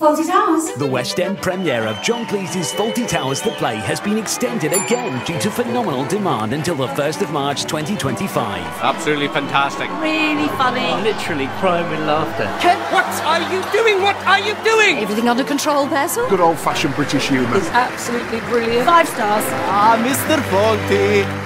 Fawlty Towers. The West End premiere of John Cleese's Fawlty Towers the play has been extended again due to phenomenal demand until the 1st of March 2025. Absolutely fantastic. Really funny. Literally crying with laughter. Ken, what are you doing? What are you doing? Everything under control, Basil. Good old-fashioned British humour. It's absolutely brilliant. 5 stars. Ah, Mr. Fawlty.